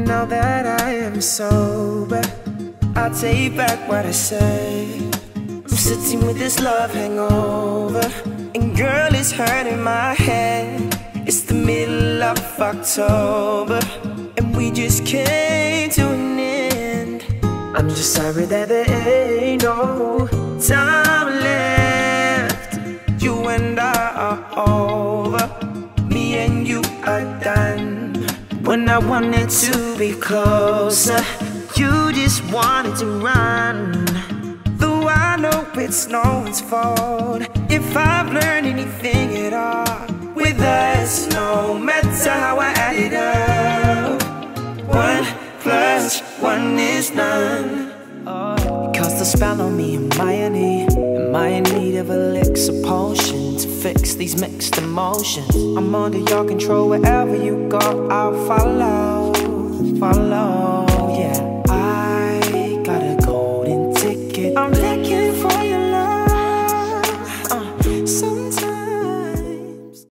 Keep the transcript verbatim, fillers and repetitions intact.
now that I am sober, I take back what I said. I'm sitting with this love hangover, and girl, it's hurting my head. It's the middle of October, and we just came to an end. I'm just sorry that there ain't no time left. You and I are over, me and you are done. When I wanted to be closer, you just wanted to run. Though I know it's no one's fault, if I've learned anything at all, with us, no matter how I add it up, one plus one is none. It casts a spell on me, am I in need? Am I in need of elixir potion to fix these mixed emotions? I'm under your control, wherever you go, I'll follow, follow.